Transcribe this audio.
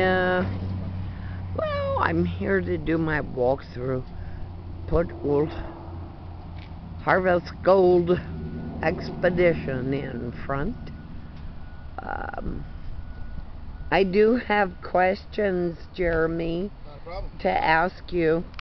well, I'm here to do my walkthrough. Put Old Harvest Gold Expedition in front. I do have questions, Jeremy, to ask you.